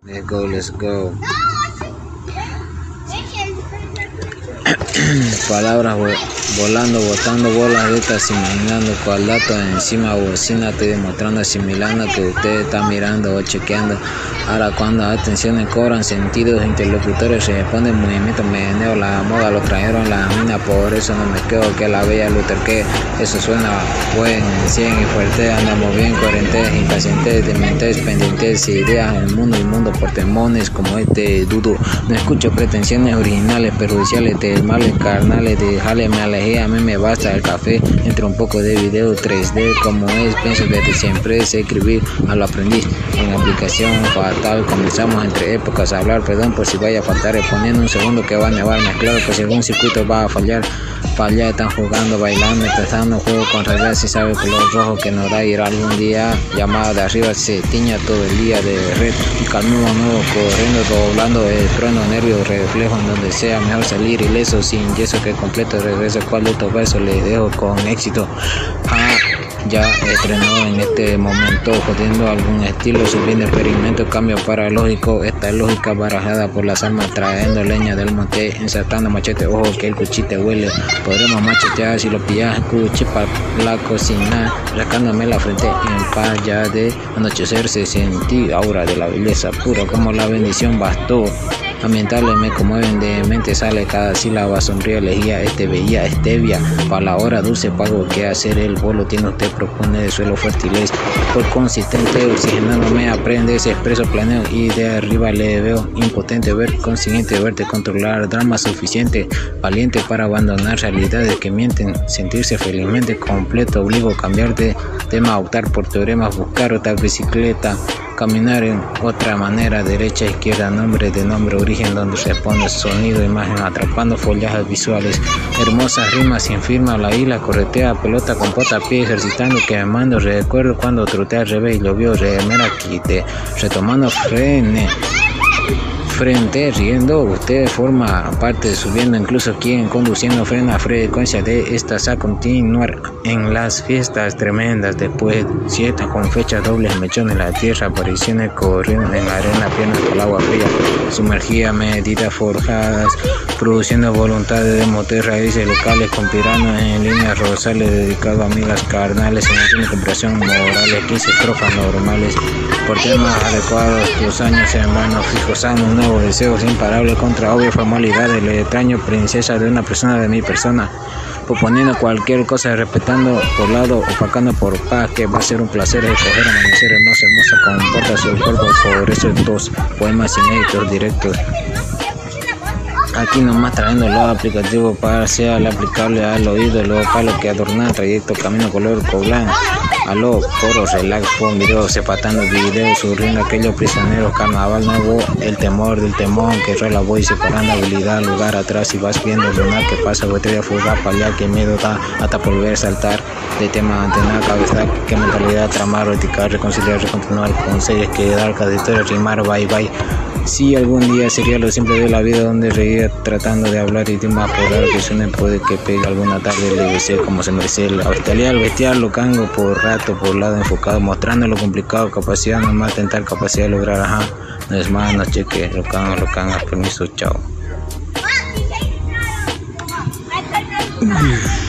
Let's go. Palabras volando, botando bolas de estas, imaginando cual dato encima bocina, estoy demostrando, asimilando que usted está mirando o chequeando. Ahora cuando atenciones cobran sentidos, interlocutores responden, movimiento meneo, la moda lo trajeron la mina, por eso no me quedo que la bella Luther que eso suena buen, 100 y fuerte, andamos bien, coherentes, impacientes, dementes, pendientes, ideas, el mundo inmundo por temones como este dudo, no escucho pretensiones originales, perjudiciales, de males carnales, de jale me alejé, a mí me basta el café, entre un poco de video 3D como es, pienso desde siempre, sé escribir, a lo aprendí, en aplicación fatal, comenzamos entre épocas a hablar, perdón por si vaya a faltar, poniendo un segundo que va a nevar, claro que si algún circuito va a fallar, están jugando, bailando, empezando un juego con realidad, si sabe el color rojo que nos da ir algún día, llamada de arriba se tiña todo el día de red, y calmudo nuevo, corriendo, doblando el trueno, nervios, reflejo en donde sea, mejor salir ileso, sin yeso que completo, regreso, cual de estos versos le dejo con éxito, ya estrenó en este momento, jodiendo algún estilo, subiendo experimento, cambio paralógico, esta lógica barajada por las almas, trayendo leña del monte, ensartando machete, ojo que el cuchite huele, podremos machetear si lo pillas, cuchi para la cocina, rascándome la frente en paz, ya de anochecer se sentí aura de la belleza pura, como la bendición bastó. Ambientales me conmueven, de mente sale cada sílaba, sonríe, elegía, veía, stevia, para la hora dulce pago que hacer el bolo tiene usted, propone de suelo fértiles, por consistente, oxigenándome, aprende, ese expreso, planeo y de arriba le veo, impotente, ver consciente, verte, controlar, drama suficiente, valiente para abandonar realidades que mienten, sentirse felizmente completo, obligo, cambiar de tema, optar por teoremas, buscar otra bicicleta, caminar en otra manera, derecha, izquierda, nombre de nombre, origen, donde responde sonido, imagen, atrapando follajes visuales, hermosas rimas sin firma, la isla corretea, pelota con pota, pie, ejercitando, quemando, recuerdo cuando troté al revés y lo vio, remera, quite, retomando, frente, riendo, usted forma parte, subiendo, incluso quien conduciendo frena, frecuencia de estas a continuar en las fiestas tremendas, después ciertas con fechas dobles, mechones, la tierra, apariciones corriendo en arena, piernas con el agua fría, sumergida, medidas forjadas, produciendo voluntades de motel, raíces locales, con piranos en líneas rosales, dedicado a amigas carnales, en comparación morales, 15 estrofas normales, por temas adecuados, tus años en vano, fijos, sano, nuevos deseos imparables contra obvias formalidades, le extraño princesa de una persona de mi persona, proponiendo cualquier cosa, respetando por lado, opacando por paz, que va a ser un placer escoger amanecer hermoso, hermosa, comporta su cuerpo, por eso estos poemas inéditos directos. Aquí nomás trayendo los aplicativos para ser aplicable al oído, los palos que adornan trayecto, camino color coblán, a los coros, relax, con videos, sepatando videos, surriendo aquellos prisioneros, carnaval nuevo, el temor del temón que rola voy separando habilidad, lugar atrás y vas viendo el lunar que pasa, botella fuga, paliar que miedo da, hasta por ver saltar, de tema antenar, cabeza, que mentalidad, tramar, reticar, reconciliar, continuar con series que dar cada historia, rimar, bye bye. Si algún día sería lo simple de la vida donde reía tratando de hablar idiomas por dar que suene, puede que pegue alguna tarde le besé como se merece la bestialidad, el bestial lo cango por rato, por lado enfocado, mostrando lo complicado, capacidad nomás tentar, capacidad de lograr, no es más, no cheque, lo cangas, permiso, chao.